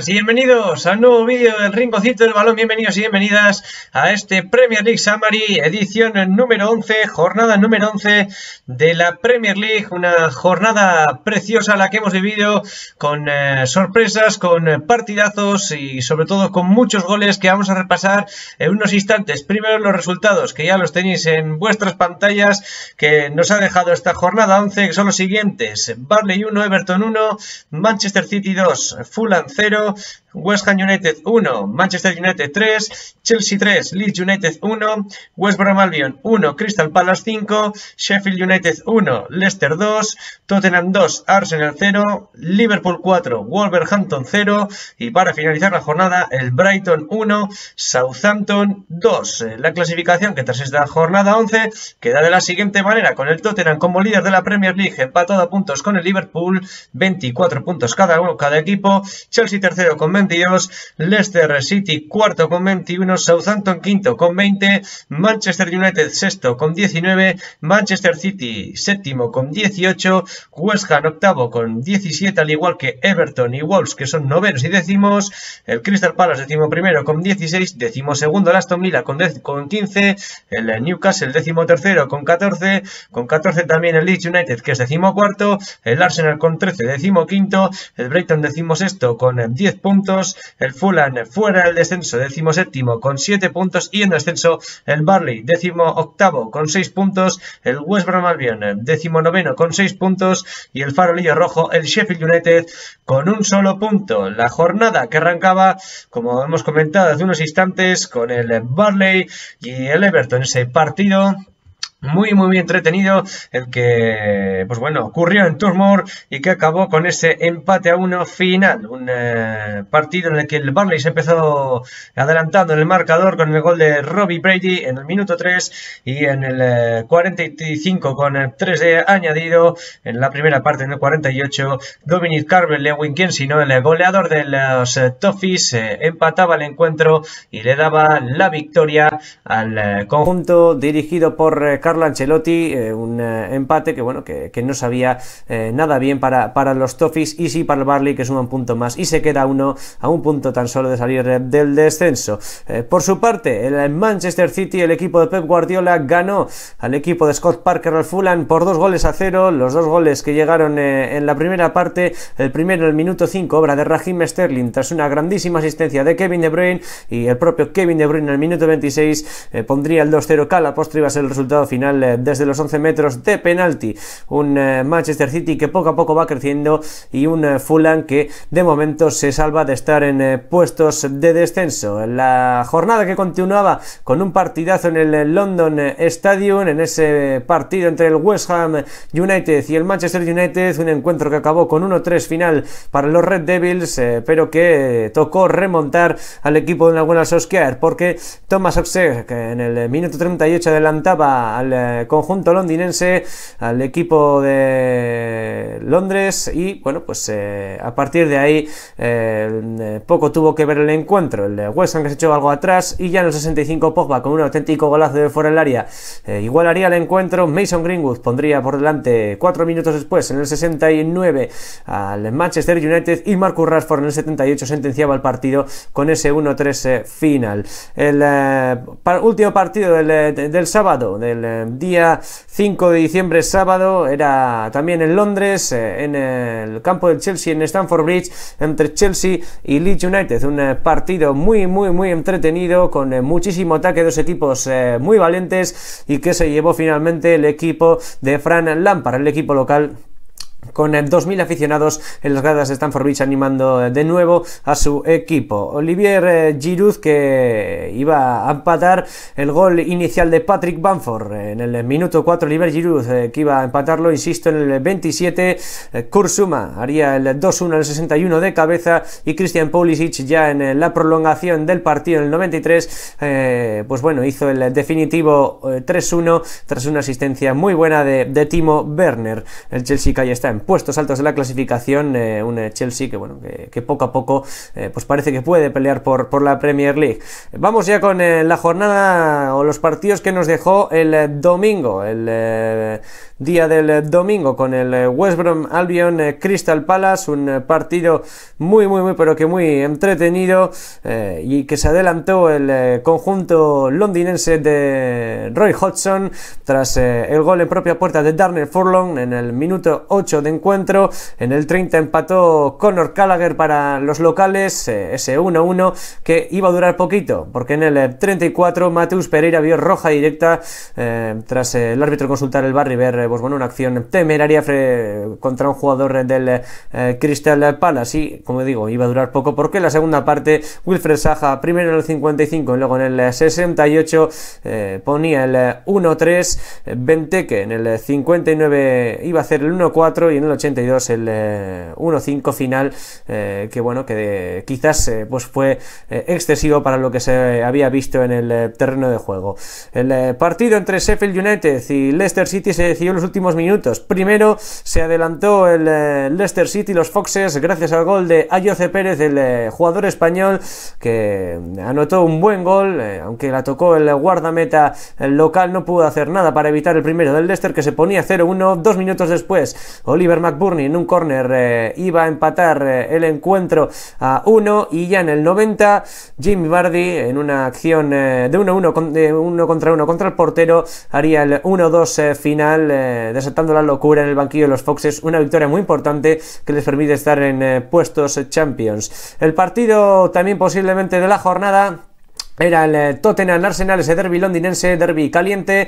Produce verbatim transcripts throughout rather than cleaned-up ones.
buenas y bienvenidos al nuevo vídeo del Rinconcito del Balón. Bienvenidos y bienvenidas a este Premier League Summary, edición número once, jornada número once de la Premier League. Una jornada preciosa la que hemos vivido con eh, sorpresas, con eh, partidazos y sobre todo con muchos goles que vamos a repasar en unos instantes. Primero los resultados, que ya los tenéis en vuestras pantallas, que nos ha dejado esta jornada once, que son los siguientes: Burnley uno, Everton uno, Manchester City dos, Fulham cero, West Ham United uno, Manchester United tres, Chelsea tres, Leeds United uno, West Brom Albion uno, Crystal Palace cinco, Sheffield United uno, Leicester dos, Tottenham dos, Arsenal cero, Liverpool cuatro, Wolverhampton cero y para finalizar la jornada el Brighton uno, Southampton dos. La clasificación que tras esta jornada once queda de la siguiente manera, con el Tottenham como líder de la Premier League empatado a puntos con el Liverpool, veinticuatro puntos cada uno, cada equipo, Chelsea tercero con veintidós, Leicester City cuarto con veintiuno, Southampton quinto con veinte, Manchester United sexto con diecinueve, Manchester City séptimo con dieciocho, West Ham octavo con diecisiete, al igual que Everton y Wolves, que son novenos y décimos, el Crystal Palace décimo primero con dieciséis, décimo segundo el Aston Villa con, con quince, el Newcastle décimo tercero con catorce, con catorce también el Leeds United, que es décimo cuarto, el Arsenal con trece, décimo quinto, el Brighton décimo sexto con diez puntos, el Fulham fuera del descenso décimo séptimo con siete puntos y en descenso el Burnley décimo octavo con seis puntos, el West Brom Albion décimo noveno con seis puntos y el farolillo rojo el Sheffield United con un solo punto. La jornada que arrancaba, como hemos comentado hace unos instantes, con el Burnley y el Everton, ese partido muy muy muy entretenido, el que pues bueno ocurrió en Turmoor y que acabó con ese empate a uno final. Un eh, partido en el que el Burnley se empezó adelantando en el marcador con el gol de Robbie Brady en el minuto tres y en el eh, cuarenta y cinco con el tres de añadido. En la primera parte, en el cuarenta y ocho, Dominic Calvert-Lewin, quien si no el goleador de los eh, Toffees, eh, empataba el encuentro y le daba la victoria al eh, conjunto dirigido por eh, Carlo Ancelotti. eh, un eh, empate que bueno que, que no sabía eh, nada bien para, para los Toffees y sí para el Burnley, que suma un punto más y se queda uno a un punto tan solo de salir eh, del descenso. Eh, por su parte, el Manchester City, el equipo de Pep Guardiola, ganó al equipo de Scott Parker, al Fulham, por dos goles a cero. Los dos goles que llegaron eh, en la primera parte, el primero en el minuto cinco, obra de Raheem Sterling tras una grandísima asistencia de Kevin De Bruyne, y el propio Kevin De Bruyne en el minuto veintiséis eh, pondría el dos cero, que a la postre iba a ser el resultado final desde los once metros de penalti. Un eh, Manchester City que poco a poco va creciendo y un eh, Fulham que de momento se salva de estar en eh, puestos de descenso. La jornada que continuaba con un partidazo en el eh, London Stadium, en ese partido entre el West Ham United y el Manchester United, un encuentro que acabó con uno tres final para los Red Devils, eh, pero que eh, tocó remontar al equipo de Gunnar Solskjaer, porque Thomas Oxlade, que en el minuto treinta y ocho adelantaba al eh, conjunto londinense, al equipo de Londres, y bueno pues eh, a partir de ahí eh, poco tuvo que ver el encuentro. El West Ham que se echó algo atrás y ya en el sesenta y cinco Pogba con un auténtico golazo de fuera del área eh, igualaría el encuentro. Mason Greenwood pondría por delante cuatro minutos después, en el sesenta y nueve, al Manchester United, y Marcus Rashford en el setenta y ocho sentenciaba el partido con ese uno tres eh, final. El eh, par último partido del, del sábado, del eh, día cinco de diciembre, sábado, era también en Londres, eh, en el campo del Chelsea, en Stamford Bridge, entre Chelsea y Leeds United. Un eh, partido muy muy muy entretenido, con eh, muchísimo ataque, dos equipos eh, muy valientes, y que se llevó finalmente el equipo de Frank Lampard, el equipo local, con dos mil aficionados en las gradas de Stamford Bridge animando de nuevo a su equipo. Olivier Giroud, que iba a empatar el gol inicial de Patrick Bamford en el minuto cuatro. Olivier Giroud, eh, que iba a empatarlo, insisto, en el veintisiete. eh, Kurt Zouma haría el dos uno en el sesenta y uno de cabeza, y Christian Pulisic ya en la prolongación del partido en el noventa y tres, eh, pues bueno, hizo el definitivo eh, tres uno tras una asistencia muy buena de, de Timo Werner. El Chelsea, que ya está en puestos altos de la clasificación, eh, un Chelsea que bueno que, que poco a poco eh, pues parece que puede pelear por, por la Premier League. Vamos ya con eh, la jornada o los partidos que nos dejó el eh, domingo, el eh, día del eh, domingo, con el eh, West Brom Albion eh, Crystal Palace, un eh, partido muy muy muy pero que muy entretenido eh, y que se adelantó el eh, conjunto londinense de Roy Hodgson tras eh, el gol en propia puerta de Darnell Furlong en el minuto ocho de encuentro. En el treinta empató Conor Gallagher para los locales, eh, ese uno uno que iba a durar poquito, porque en el treinta y cuatro Mateus Pereira vio roja directa eh, tras eh, el árbitro consultar el V A R y ver eh, pues, bueno, una acción temeraria contra un jugador del eh, Crystal Palace, y como digo, iba a durar poco porque en la segunda parte Wilfred Zaha, primero en el cincuenta y cinco y luego en el sesenta y ocho eh, ponía el uno tres, Benteke en el cincuenta y nueve iba a hacer el uno cuatro y en el ochenta y dos el eh, uno cinco final, eh, que bueno, que quizás eh, pues fue eh, excesivo para lo que se había visto en el eh, terreno de juego. El eh, partido entre Sheffield United y Leicester City se decidió en los últimos minutos. Primero se adelantó el eh, Leicester City, los Foxes, gracias al gol de Ayoce Pérez, el eh, jugador español, que anotó un buen gol, eh, aunque la tocó el guardameta el local, no pudo hacer nada para evitar el primero del Leicester, que se ponía cero uno. Dos minutos después, Oliver McBurnie en un córner eh, iba a empatar eh, el encuentro a uno, y ya en el noventa Jamie Vardy en una acción eh, de uno uno con, de uno contra uno contra el portero haría el uno dos eh, final, eh, desatando la locura en el banquillo de los Foxes. Una victoria muy importante que les permite estar en eh, puestos Champions. El partido también posiblemente de la jornada era el Tottenham Arsenal, ese derbi londinense, derbi caliente,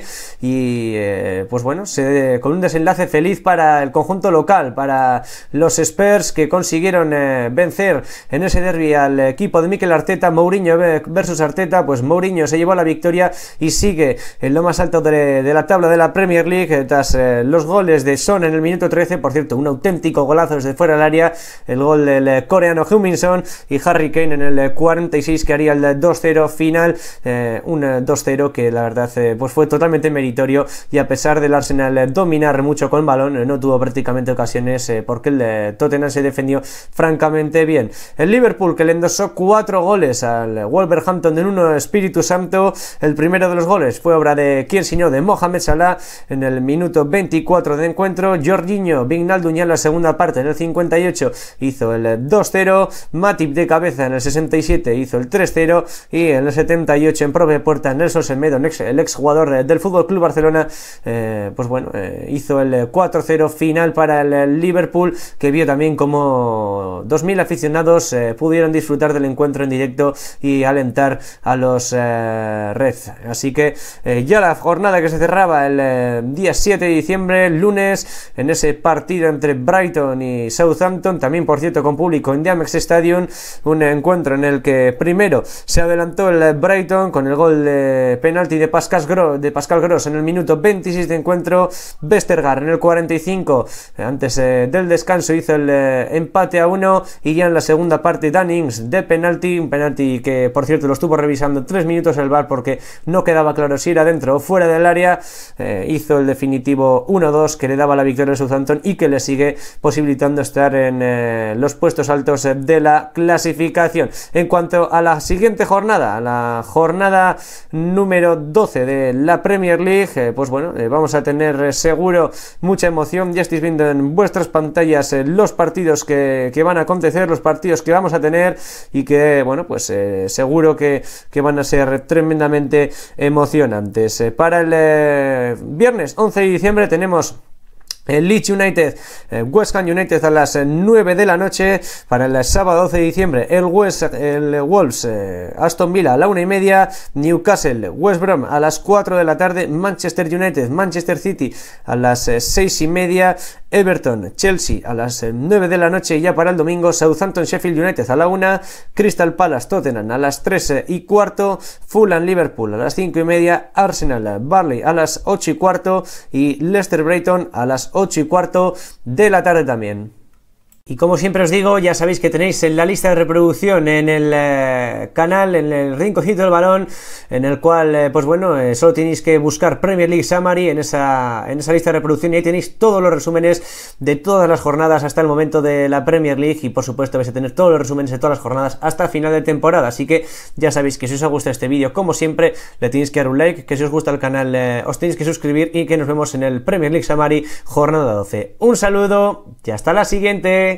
y eh, pues bueno, se, con un desenlace feliz para el conjunto local, para los Spurs, que consiguieron eh, vencer en ese derbi al equipo de Mikel Arteta. Mourinho versus Arteta, pues Mourinho se llevó la victoria y sigue en lo más alto de, de la tabla de la Premier League tras eh, los goles de Son en el minuto trece, por cierto, un auténtico golazo desde fuera del área, el gol del coreano Heung-min Son, y Harry Kane en el cuarenta y seis que haría el dos cero final, eh, un dos cero que la verdad eh, pues fue totalmente meritorio, y a pesar del Arsenal eh, dominar mucho con el balón, eh, no tuvo prácticamente ocasiones eh, porque el eh, Tottenham se defendió francamente bien. El Liverpool, que le endosó cuatro goles al Wolverhampton en un Espíritu Santo. El primero de los goles fue obra de quién sino de Mohamed Salah en el minuto veinticuatro de encuentro. Jorginho Wijnaldum ya en la segunda parte en el cincuenta y ocho hizo el dos cero, Matip de cabeza en el sesenta y siete hizo el tres cero, y en el setenta y ocho en propia puerta Nelson Semedo, el ex jugador del F C Barcelona, eh, pues bueno, eh, hizo el cuatro cero final para el Liverpool, que vio también como dos mil aficionados eh, pudieron disfrutar del encuentro en directo y alentar a los eh, Reds. Así que eh, ya la jornada que se cerraba el eh, día siete de diciembre, lunes, en ese partido entre Brighton y Southampton, también por cierto con público en The Amex Stadium, un encuentro en el que primero se adelantó el Brighton con el gol de penalti de Pascal Gross, de Pascal Gross en el minuto veintiséis de encuentro. Vestergaard en el cuarenta y cinco, antes eh, del descanso, hizo el eh, empate a uno, y ya en la segunda parte Dan Ings de penalti, un penalti que por cierto lo estuvo revisando tres minutos el V A R porque no quedaba claro si era dentro o fuera del área, eh, hizo el definitivo uno dos que le daba la victoria al Southampton y que le sigue posibilitando estar en eh, los puestos altos de la clasificación. En cuanto a la siguiente jornada, a la jornada número doce de la Premier League, eh, pues bueno, eh, vamos a tener eh, seguro mucha emoción. Ya estáis viendo en vuestras pantallas eh, los partidos que, que van a acontecer, los partidos que vamos a tener, y que bueno, pues eh, seguro que, que van a ser tremendamente emocionantes. Eh, para el eh, viernes once de diciembre tenemos el Leeds United, eh, West Ham United a las eh, nueve de la noche. Para el sábado doce de diciembre, el, West, el Wolves, eh, Aston Villa a la una y media, Newcastle, West Brom a las cuatro de la tarde, Manchester United, Manchester City a las eh, seis y media, Everton, Chelsea a las eh, nueve de la noche, y ya para el domingo, Southampton, Sheffield United a la una, Crystal Palace, Tottenham a las tres y cuarto, Fulham, Liverpool a las cinco y media, Arsenal, Burnley a las ocho y cuarto, y Leicester, Brighton a las ocho y cuarto de la tarde también. Y como siempre os digo, ya sabéis que tenéis en la lista de reproducción en el eh, canal, en el rinconcito del balón, en el cual, eh, pues bueno, eh, solo tenéis que buscar Premier League Summary en esa, en esa lista de reproducción y ahí tenéis todos los resúmenes de todas las jornadas hasta el momento de la Premier League y por supuesto vais a tener todos los resúmenes de todas las jornadas hasta final de temporada. Así que ya sabéis que si os ha gustado este vídeo, como siempre, le tenéis que dar un like, que si os gusta el canal eh, os tenéis que suscribir y que nos vemos en el Premier League Summary jornada doce. Un saludo y hasta la siguiente.